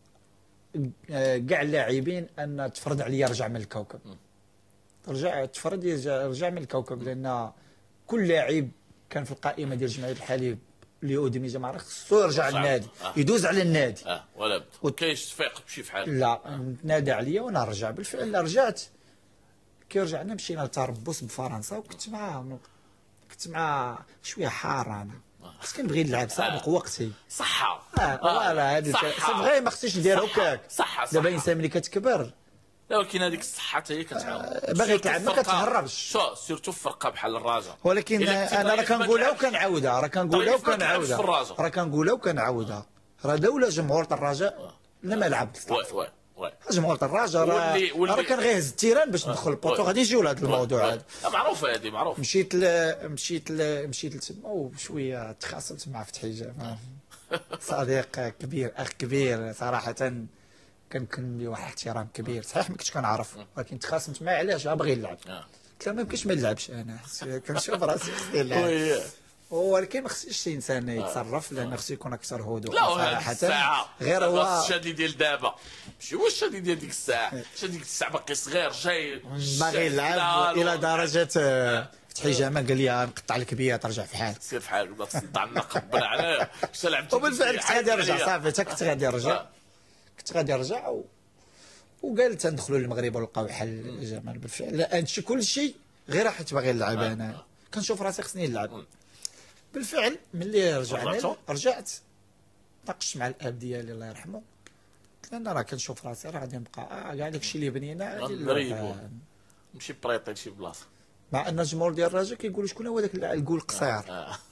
كاع اللاعبين ان تفرض عليا رجع من الكوكب رجع تفرض رجع من الكوكب لان كل لاعب كان في القائمه ديال جمعيه الحليب اللي ادمج مع خصو يرجع للنادي آه. يدوز على النادي اه ولا بد وكاينش تفيق بشي فحال لا آه. نادى عليا وانا رجع بالفعل رجعت كي رجعنا مشينا لتربص بفرنسا وكنت معاهم كنت مع شويه حار انا بس كنبغي نلعب سابق آه. وقتي صحه اه فوالا هذه صافي ما خصنيش ندير هكاك صحه دابا الانسان ملي كتكبر لا ولكن هذيك الصحه حتى هي كتعاون آه باغي تلعب ما كتهربش شو سيرتو فرقه بحال الرجاء ولكن انا راه كنقولها وكنعاودها راه كنقولها وكنعاودها راه كنقولها وكنعاودها راه دوله جمهور الرجاء لا ما لعب وي وي جمهور الرجاء راه راه كان غير هز التيران باش ندخل البوطو غادي نجيو لهذا الموضوع هذا معروفه هذه معروف مشيت ل... مشيت ل... مشيت لتما وشويه تخاصمت مع فتحي جمال صديق كبير اخ كبير صراحه كان لي واحد الاحترام كبير صحيح ما كنتش كنعرف ولكن تخاصمت معاه علاش باغي يلعب قلت له ما يمكنش ما نلعبش انا كنشوف راسي خصني نلعب ولكن ما خصنيش الانسان يتصرف لان خصو يكون اكثر هدوء صراحه غير هو الشادي ديال دابا ماشي هو الشادي ديال ديك الساعه الشادي ديك الساعه باقي صغير جاي باغي يلعب الى درجه فتحي جمال قال لي نقطع لك بيا ترجع في حالك سير في حالك ولا تصدع لنا قبل عليه واش لعبت وبالفعل كنت غادي نرجع صافي حتى كنت غادي نرجع كنت غادي نرجع و... وقال تندخلوا للمغرب ونلقاو حل جمال بالفعل لا هادشي كلشي غير حيت باغي نلعب انا كنشوف راسي خصني نلعب بالفعل ملي رجعنا رجعت ناقشت مع الاب ديالي الله يرحمه قلت له انا راه كنشوف راسي راه غادي نبقى اه كاع داكشي اللي بنينا غادي نمشي بريطي لشي بلاصه مع ان الجمهور ديال الرجاء كيقولوا شكون هو داك الجول القصير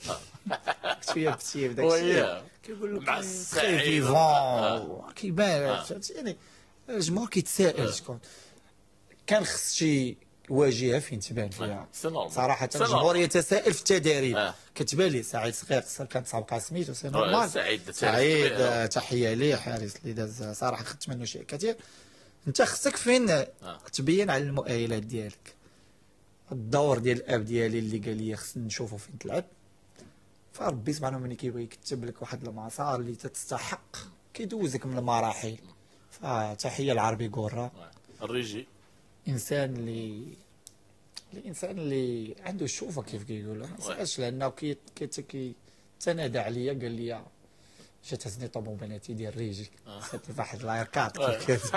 شويه بتي بداك الشيء كيقول لك مع السعيد فيفون كيبان يعني الجمهور كيتسائل شكون كان خص شي واجهه فين تبان فيها صراحه الجمهور يتساءل في التداريب آه. كتبان لي سعيد صغير كانت سابقه سميتو سي نورمال سعيد سعيد تحيه ليه حارس اللي داز صراحه خدت منه شيء كثير انت خصك فين آه. تبين على المؤهلات ديالك الدور ديال الاب ديالي اللي قال لي خصني نشوفو فين تلعب فربي سبحانه من كيبغي يكتب لك واحد المسار اللي تستحق كيدوزك من المراحل فتحيه العربي قورة الريجي انسان اللي الانسان اللي عنده الشوفه كيف كيقولوا ما سالش لانه كي كي تنادى عليا قال لي جات هزني طومو بناتي ديال ريجي صيفط واحد لايركات كيف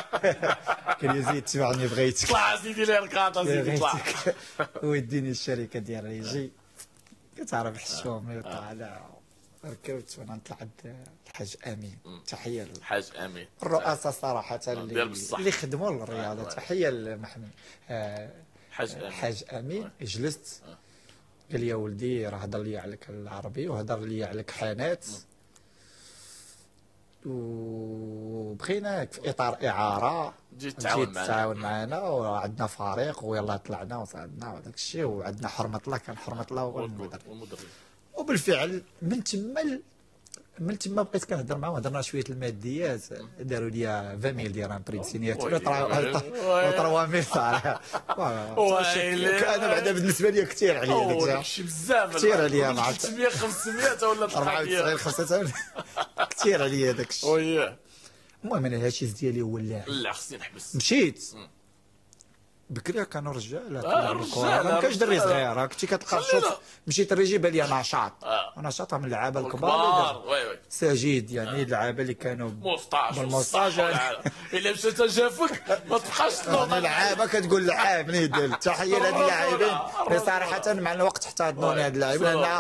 كان يزيد تبعني بغيتك طلع سيدي لايركات سيدي طلع ويديني الشركه ديال ريجي كتعرف حشوم يطلع ركبت وانا نطلع عند الحاج امين. تحيه الحاج امين الرؤساء صراحه اللي, اللي خدموا الرياضه. تحيه لمحمد حاج امين. الحاج امين جلست قال لي يا ولدي راه هضر لي عليك العربي وهضر لي عليك حانات، وبقينا في اطار اعاره جيت تعاون معنا تعاون معنا وعندنا فريق ويلا طلعنا وصعدنا وداك الشيء، وعندنا حرمه الله كان حرمه الله هو المدرب. وبالفعل من تما من تما بقيت كنهضر معاهم، هضرنا شويه الماديات، داروا لي عشرين ميل ديرهم بريم سينياتور و ثلاثة ميل صراحه. انا بعدا بالنسبه لي كثير عليا داك الشيء بزاف كثير عليا مع ستمية خمسمية ولا أربعة وتسعين خمسة كثير عليا داك الشيء. وياه المهم انا الهاشيز ديالي هو اللاعب. لا خصني نحبس. مشيت بكري كانوا رجال كيلعبوا الكره، ما كانش دري صغير، كنتي كتلقى تشوف مشيت الريجي بان لي نشاط ونشاط من اللعابه الكبار ساجد، يعني اللعابه اللي كانوا مستاج بالمستاج الا مشات جافك ما تبقاش تنوض. اللعابه كتقول لعاب نيدل. تحيه لهاد اللاعبين اللي صراحه مع الوقت احتضنوني هاد اللاعبين لان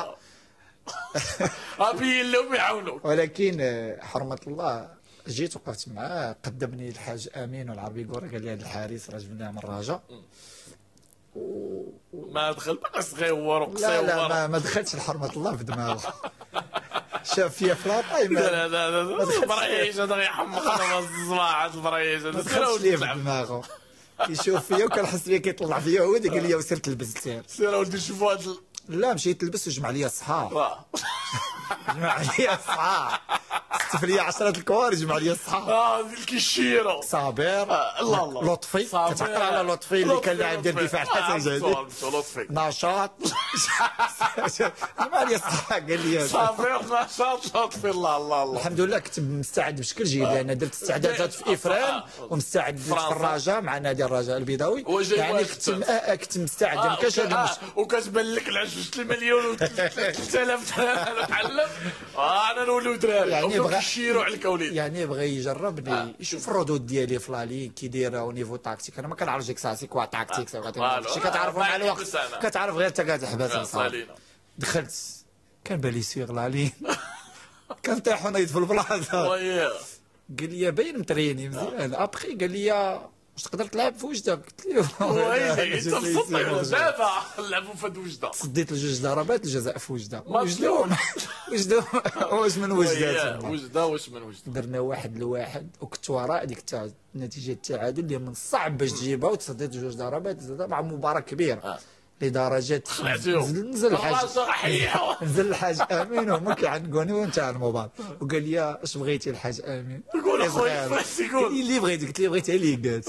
ابين لهم يعاونوك. ولكن حرمه الله جيت وقفت معاه، قدمني الحاج امين والعربي كورا قال لي هذا الحارس راه جبناه من الرجاء. و... ما دخل بقى صغيور وقصير. لا لا ما, ما دخلتش لحرمه الله في دماغه. شاف فيا فلاطاي ما لا لا لا البريج هذا غيحمق انا الصباح البريج ما دخلش ليه في دماغه. يشوف فيا وكنحس بيه كيطلع فيا هو قال لي سير تلبس سير سير اولدي شوفوا هذا. لا مشيت تلبس وجمع لي الصحاب. جمع لي الصحاب استف لي عشرة الكوار يجمع لي الصحاب. اه الكيشيرو صابر الله الله لطفي كتعقل على لطفي اللي كان لاعب ديال الدفاع الحسن لطفي نشاط جمع لي الصحاب قال لي صابر نشاط لطفي. الله الله الله الحمد لله كنت مستعد بشكل جيد لان درت استعدادات في افران ومستعد في الرجاء مع نادي الرجاء البيضاوي، يعني كنت كنت مستعد ما كانش هذا المشكل. وكتبان لك العشرة المليون و ثلاثة آلاف معلم انا نوليو دراري يعني بغى يشيروا عليك اوليد، يعني بغى يجربني يشوف الردود ديالي في لالين كي دايره ونيفو تاكتيك. انا ما كنعرفش ديك ساسيك وا تاكتيك شي كتعرفوا مع الوقت كتعرف غير انت قاعد تحبس. دخلت كان بالي سيغ لالين كنطيحوا نايض في البلاصه. قال لي باين متريني مزيان. ابخي قال لي واش تقدر تلعب في وجده؟ قلت له ويلي انت مصدق دابا نلعبوا في هاد وجده. صديت لجوج ضربات الجزاء في وجده. وجده وجده واش من وجده وجده واش من وجده. درنا واحد لواحد وكنت وراء ديك نتيجه التعادل اللي من الصعب باش تجيبها، وتصديت جوج ضربات مع مباراه كبيره لدرجه نزل الحاج نزل الحاج امين وهما كيعنقوني وانتهى المباراه. وقال لي اش بغيتي الحاج امين؟ قول اخويا قال لي اللي بغيت. قلت له بغيت ليغات.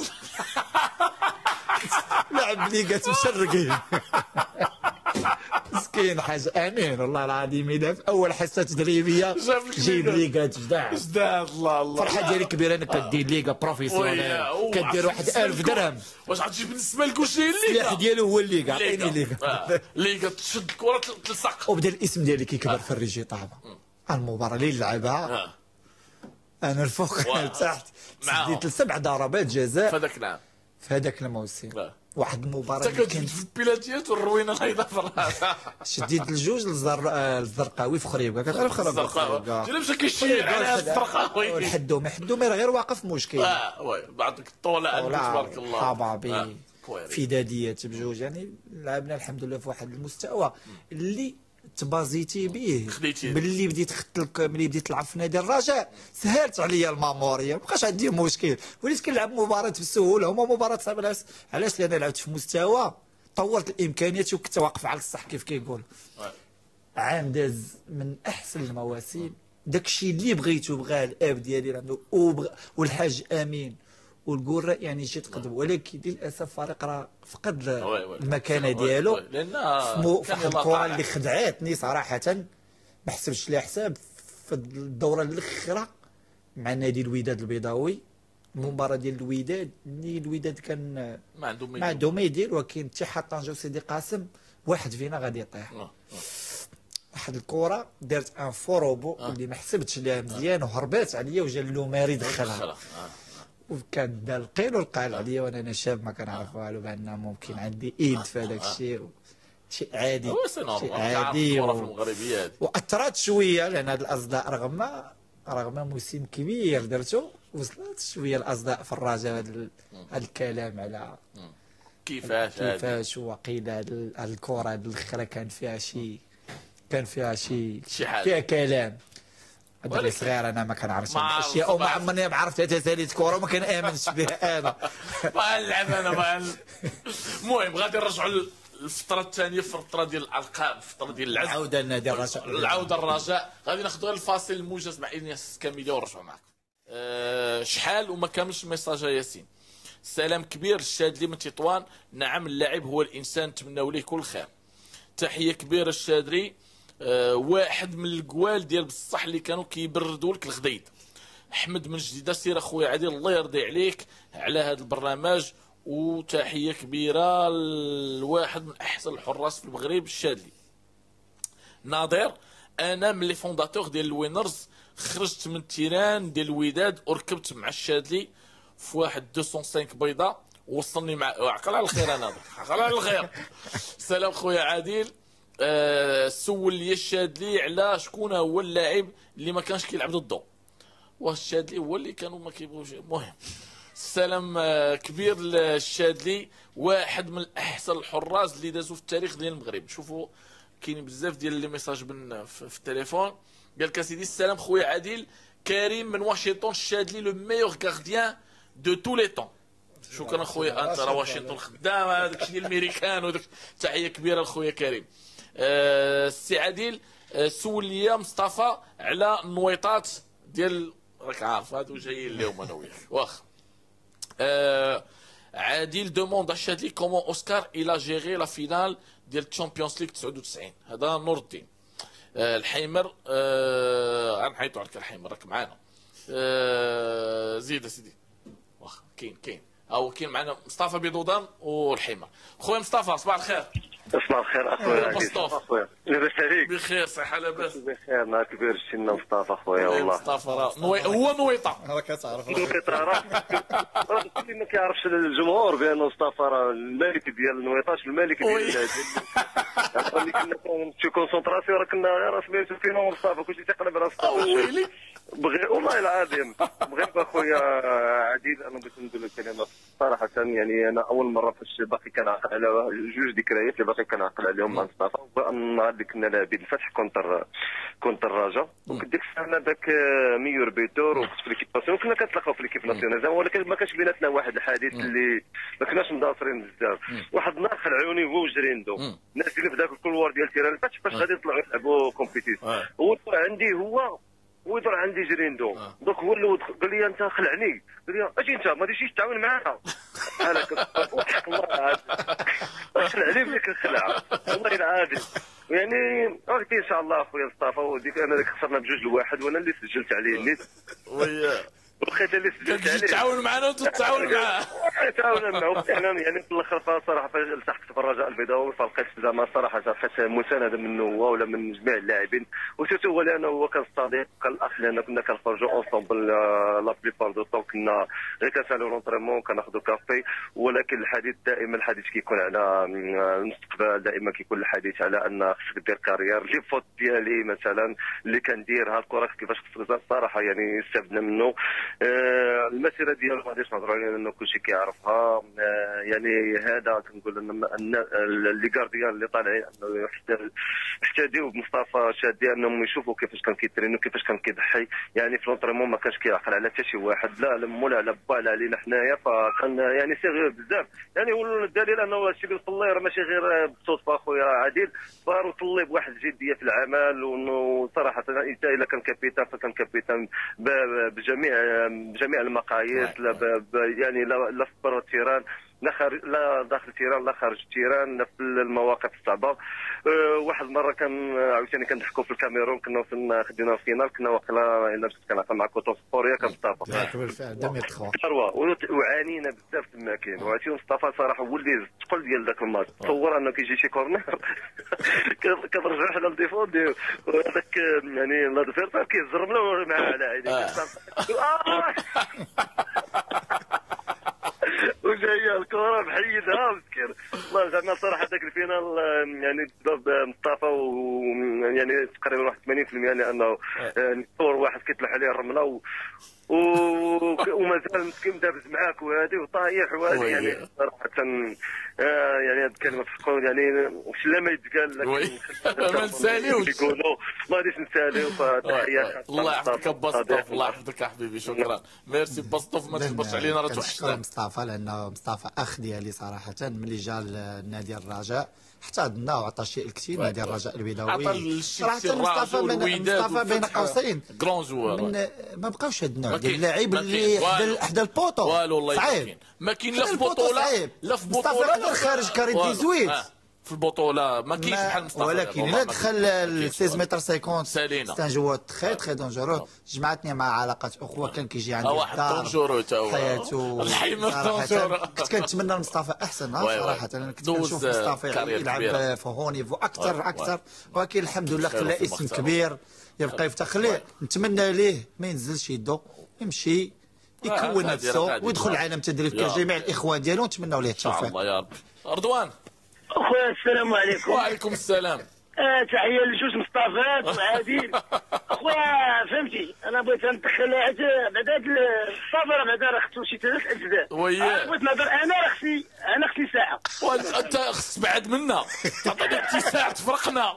لعب ليغات مشرقين مسكين حاج امين والله العظيم. اذا في اول حصه تدريبيه جيب ليغات جداد جداد. الله الله فرحه ديالي كبيره انك كدير ليغا بروفيسيونيل كدير واحد ألف درهم. واش غتجي بالنسبه لك واش هي الليغا؟ السلاح ديالو هو الليغا. عطيني ليغا ليغا تشد الكره تلصق. وبدا الاسم ديالي كيكبر في الريجي طابه. المباراه اللي لعبها انا الفوق لتحت سديت سبع ضربات جزاء في هذاك العام في هذاك الموسم. واحد المباراه انت كتجبد في البيلاتيات والروينه الايضا في الراس. شديت الجوج للزرقاوي في خريبكا. كتعرف خريبكا ديال مشى كيشير على الزرقاوي الحدومي حدومي راه غير واقف مشكل. اه وي بعضك الطوله عندك تبارك الله حبابي في داديات بجوج. يعني لعبنا الحمد لله في واحد المستوى اللي تبازيتي به باللي بديت خدت لك ملي بديت تلعب في نادي الرجاء سهلت عليا الماموريا ما بقاش عندي مشكل. وليت كنلعب مباراه بسهوله هما مباراه صعيبه. علاش؟ لان لعبت في مستوى طورت الامكانيات وكنت واقف على الصح كيف كيقول. عام داز من احسن المواسم. داكشي اللي بغيتو بغاه الاب ديالي عنده والحاج امين والكورة يعني جيت قدم. ولكن للاسف فريق راه فقد المكانه ديالو في الكره اللي خدعتني صراحه. ما حسبتش لها حساب في الدوره الاخيره مع نادي الوداد البيضاوي. المباراه ديال الوداد اللي الوداد كان ما عنده ما عنده ما يدير، ولكن اتحاد طنجة وسيدي قاسم واحد فينا غادي يطيح. واحد الكره دارت ان فوروبو اللي ما حسبتش لها مزيان وهربات عليا وجا اللوماري دخلها. وكان دا القيل والقال عليا وانا انا شاب ما كنعرف والو بان ممكن عندي ايد في هذاك الشيء. شيء عادي شيء عادي و... في المغربيه هذه واثرت شويه لان هاد الاصداء رغم رغم موسم كبير درتو وصلت شويه الاصداء في الرجاء هذا الكلام على كيفاش كيفاش وقيل هاد الكره هاد الاخرى كان فيها شي كان فيها شي فيها كلام. دري صغير انا ما كنعرفش الاشياء وما عمرني عرفت تساليت كره وما كنامنش بها انا ما نلعب انا ما المهم غادي نرجعوا الفتره الثانيه في الفتره ديال الالقاب الفتره ديال العز العوده لنادي الرجاء العوده الرجاء غادي ناخذوا الفاصل الموجز مع انياس كاميليا ونرجعوا معكم. أه شحال وما كاملش الميساج ياسين. سلام كبير الشادلي من تطوان. نعم اللاعب هو الانسان نتمناو ليه كل خير. تحيه كبيره الشادري. أه واحد من القوال ديال بصح اللي كانوا كيبردوا لك الغديد. احمد من جديده سير اخويا عادل الله يرضي عليك على هذا البرنامج وتحيه كبيره لواحد من احسن الحراس في المغرب الشادلي. ناظر انا من لي فونداتور ديال الوينرز خرجت من التيران ديال الوداد وركبت مع الشادلي في واحد مئتين وخمسة بيضه وصلني مع عقل على الخير. انا عقل على الخير. سلام خويا عادل. أه سول لي الشادلي على شكون هو اللاعب اللي ما كانش كيلعب ضده. واش الشادلي هو اللي كانوا ما كيبغوش. المهم سلام كبير للشادلي واحد من احسن الحراس اللي دازوا في التاريخ ديال المغرب. شوفوا كاين بزاف ديال لي ميساج بن في, في التليفون. قال لك سيدي السلام خويا عادل كريم من واشنطن الشادلي لو ميور غارديان دو تو لي طون. شكرا خويا انت راه واشنطن خدام هذاك الشيء الامريكان وداك. تحيه كبيره لخويا كريم. السي أه عادل أه سول لي مصطفى على النويطات ديال راك عارف هادو جايين اليوم انا وياك واخا. أه عادل دوموند الشادلي كومون اوسكار الى جيري لا فينال ديال الشامبيونز ليغ تسعة وتسعين. هذا نور الدين. أه الحيمر أه غنحيطوا عليك الحيمر راك معانا. أه زيد سيدي واخا كاين كاين او كاين معنا مصطفى بيضودان والحيمر. خويا مصطفى صباح الخير. صباح الخير اخويا مصطفى. لاباس عليك؟ بخير صحه لاباس بخير. نهار كبير شتينا مصطفى خويا والله. مصطفى راه نوي... هو نويطه راه كتعرف نويطه راه راه اللي ما كيعرفش الجمهور بان مصطفى راه الملك ديال النويطاش الملك ديال ملي كنا كنمشيو كونسونطراسيون راه كنا غير سميتو فينا مصطفى كلشي تيقلب على مصطفى. ويلي بغي والله العظيم بغيت اخويا عديد انا بغيت نقول لك كلمه صراحه. يعني انا اول مره فاش باقي كنعقل على جوج ذكريات اللي باقي كنعقل عليهم مع مصطفى. النهار اللي كنا لاعبين الفتح كونتر كونتر الرجاء وكديك السنه ذاك ميور بيتور وكنت في ليكيب ناسيونال وكنا كنتلاقاو في ليكيب ناسيونال ولكن ما كانش بيناتنا واحد الحديث اللي ما كناش مداصرين بزاف. واحد النهار خلعوني هو وجريندو الناس اللي في ذاك الكولوار ديال تيران الفتح فاش غادي يطلعوا يلعبوا كومبيتيسيون. هو عندي هو ويدور عندي جريندو دوك هو اللي قال لي انت خلعني. قال لي اجي انت ما تجيش تعاون معنا. انا كنت وحق الله العظيم خلعني فيك الخلعه والله العظيم. يعني قلت ان شاء الله اخويا مصطفى وديك انا خسرنا بجوج لواحد وانا اللي سجلت عليه النيت ويا وبقيت اللي سجلت عليه. تعاون معنا وتتعاون معاه. تعاون معاه فعلا. يعني في الاخر صراحه فاش التحقت في الرجاء البيضاوي فلقيت زعما صراحه لقيت مسانده منه هو ولا من جميع اللاعبين وسيرتو هو لانه هو كان صديق كان الاخ لان كنا كنخرجوا اونصومبل لا بليبار دو طون كنا غير كنسالوا لونطريمون كناخذوا كافي. ولكن الحديث دائما الحديث كيكون على المستقبل. دائما كيكون الحديث على ان خصك دير كارير. لي فوت ديالي مثلا اللي كنديرها الكره كيفاش خصك صراحه يعني استفدنا منه. آه المسيره ديالو ما غاديش نهضروا عليها لانه كلشي كيعرفها. آه يعني هذا كنقول ان اللي كارديان اللي طالعين انه يحتديو بمصطفى شادي انهم يشوفوا كيفاش كان كيترين وكيفاش كان كيضحي. يعني في لونطريمون ما كانش كيعقل على حتى شي واحد لا لمو لا على با لا علينا حنايا. فكان يعني صغير بزاف. يعني هو الدليل انه هادشي اللي وصل ليه راه ماشي غير بالصدفه اخويا عادل. صار وصل ليه بواحد الجديه في العمل وصراحه انت الا كان كابيتان فكان كابيتان بجميع بجميع المقاييس. لا يعني لا لا في برا تيران لا خارج لا داخل تيران لا خارج تيران في المواقف الصعبه. أه واحد المره كان عاوتاني كنضحكوا في الكاميرون كنا وصلنا خدينا الفينال كنا واقيلا الا مشيت كنعقل مع كوتون سبوريا كان مصطفى بالفعل دم يتخوى وعانينا بزاف تما كاين. وعرفتي مصطفى صراحه هو اللي الثقل ديال ذاك الماتش. تصور انه كيجي شي كورنر كترجع حنا للديفون هذاك يعني لادفيرتار كيزرم له معاه على عينيه وجايه الكره محيدها مسكين الله زعما صراحه ذاك الفينال يعني مصطفى ويعني تقريبا واحد ثمانين بالمئة لانه طور واحد كيطلع عليه الرمله و ومازال مسكين مدابز معاك وهذه وطايح وهذه يعني صراحه آه يعني هذه الكلمه تفقوا يعني واش لا ما يتقال لكن ما نساليوش يقولوا ما غاديش نساليو فتحيات. الله يحفظك بسطوف، الله يحفظك يا حبيبي، شكرا ميرسي بسطوف. ما تكبرش علينا راه توحشنا. مصطفى لانه مصطفى اخ ديالي صراحه ملي جا لنادي الرجاء حتى وعطى شيء الكثير نادي الرجاء البيضاوي صراحه. مصطفى مصطفى بين قوسين كرون جوار، ما بقاوش هاد النوع ديال اللاعب اللي حدا حدا البوطو صعيب. ما كاين لا في بطوله لا في بطوله لا خارج كاري تمنطاش في البطوله ما كاينش بحال مصطفى. ولكن الا دخل ل ستة عشر متر خمسين سالينا سان جوار تري تري دونجورو. جمعتني مع علاقات اخوه كان كيجي عندي واحد دونجورو تا هو حياته الحيمه دونجورو. كنت كنتمنى لمصطفى احسن صراحه. انا كنت كنشوف مصطفى يلعب في هو نيفو اكثر اكثر، ولكن الحمد لله خلى اسم كبير يبقى يفتخر ليه. نتمنى ليه ما ينزلش يدو، يمشي يكون نفسه ويدخل عالم التدريب كجميع الاخوان ديالو. نتمنوا ليه التوفيق ان شاء الله يا رب. رضوان اخويا السلام عليكم. وعليكم السلام. آه تحيه لجوج مصطفات وعادل. اخويا فهمتي انا بغيت ندخل هذا بعد هذا مصطفى راه بعدا راه خصو شي ثلاث اجزاء. وياه بغيت نهضر انا راه خصني انا خصني ساعه. وانت خص بعد منا تعطيني ساعه تفرقنا.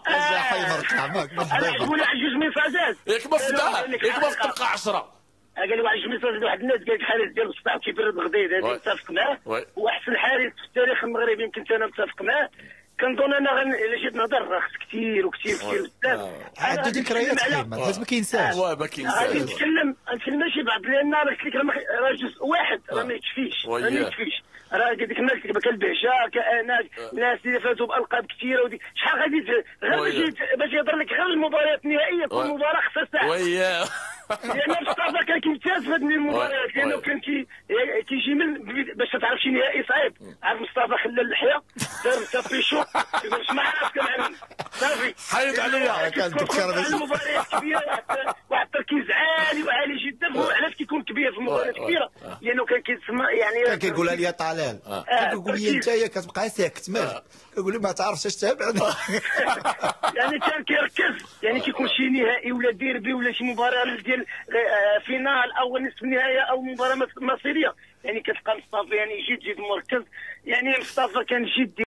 انا نقول واحد جوج ميساجات ياك ما فدا ياك ما تبقى عشرة. قال لي واحد الميساج واحد الناس قال لك الحارس ديال السطاع كيبرد الغديد هذه متفق معاه، واحسن حارس في التاريخ المغربي يمكن انا متفق معاه. كنظن انا غن... جيت نهضر راه خص كثير وكثير كثير بزاف. عنده ذكريات خايبه لازم ما كينساش. واه ما كينساش. غادي نتكلم نتكلم ماشي بعض لان راه قلت لك راه جزء واحد راه ما يكفيش ما يكفيش. راه قلت لك الناس كتبقى كالبهجه كانا ناس اللي فاتوا بالقاب كثيره ودي شحال غادي غير باش باش يهضر لك غير المباريات النهائيه كل مباراه خصها ساعه. وياه لان مصطفى كان كيمتاز في هذه المباريات لانه كان كي كيجي من باش تعرف شي نهائي صعيب. عارف مصطفى خلى اللحيه دار تافيشو باش ما عرف كان صافي حيد عليا كان تذكر المباريات كبيره واحد التركيز عالي وعالي جدا. علاش كيكون كبير في المباريات كبيره؟ لانه كان كيتسمى يعني كان كيقولها لي طلال كيقول لي انت كتبقى ساكت مالك كيقول لي ما تعرفش اش تابعني. يعني كان كيركز يعني كيكون شي نهائي ولا ديربي ولا شي مباراه ديال فينال او نصف النهائي او مباراه مصيريه يعني كتلقى مصطفى يعني جد جد مركز. يعني مصطفى كان جد